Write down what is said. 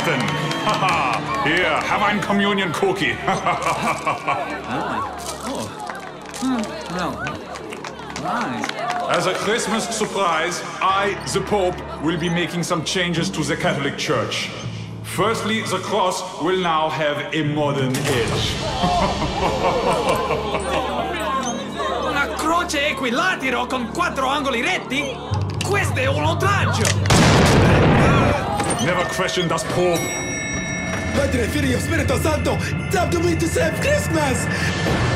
nothing. Here, have ein communion cookie. No. Nice. As a Christmas surprise, I, the Pope, will be making some changes to the Catholic Church. Firstly, the cross will now have a modern edge. Una croce equilatero con 4 angoli retti? Questo è un oltraggio! Never question das Pope. Padre, Figlio, Spirito Santo, help me to save Christmas!